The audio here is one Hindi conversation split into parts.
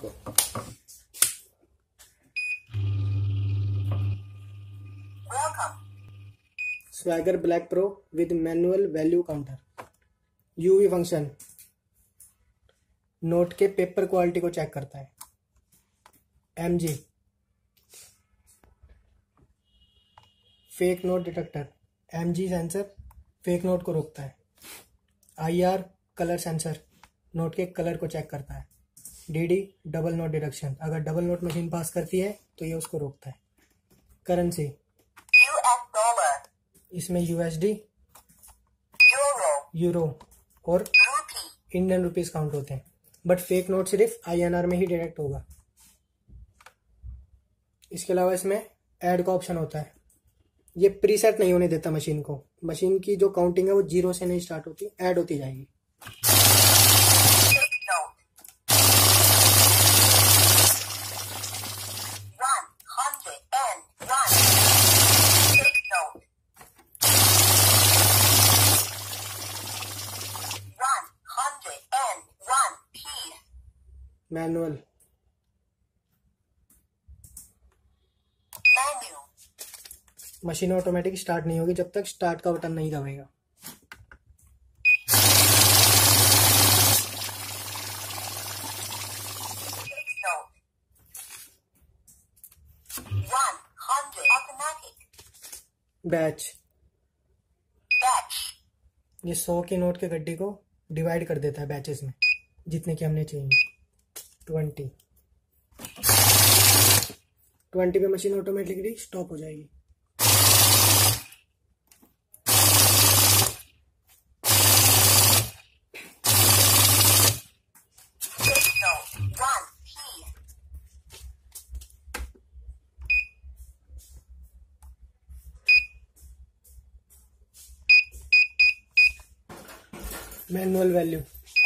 इसको। Swagger black pro with manual value counter. UV function note के पेपर क्वालिटी को चेक करता है। MG fake note detector. MG sensor fake note को रोकता है। आईआर कलर सेंसर नोट के कलर को चेक करता है। डीडी डबल नोट डिटेक्शन, अगर डबल नोट मशीन पास करती है तो ये उसको रोकता है। करेंसी इसमें यूएसडी, यूरो और इंडियन रुपीस काउंट होते हैं, बट फेक नोट सिर्फ आईएनआर में ही डिटेक्ट होगा। इसके अलावा इसमें ऐड का ऑप्शन होता है। ये प्रीसेट नहीं होने देता मशीन को। मशीन की जो काउंटिंग है वो 0 से नहीं स्टार्ट होती, ऐड होती जाएगी। मैनुअल मशीन ऑटोमेटिक स्टार्ट नहीं होगी जब तक स्टार्ट का बटन नहीं दबाएगा। बैच ये 100 की नोट के गड्डी को डिवाइड कर देता है बैचेस में, जितने की हमने चाहिए। 20 पे मशीन ऑटोमेटिकली स्टॉप हो जाएगी। मैनुअल वैल्यू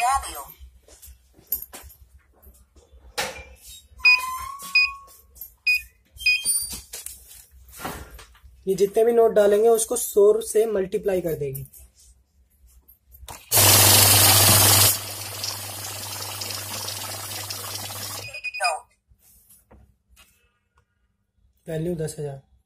ये जितने भी नोट डालेंगे उसको 100 से मल्टीप्लाई कर देगी। वैल्यू 10,000।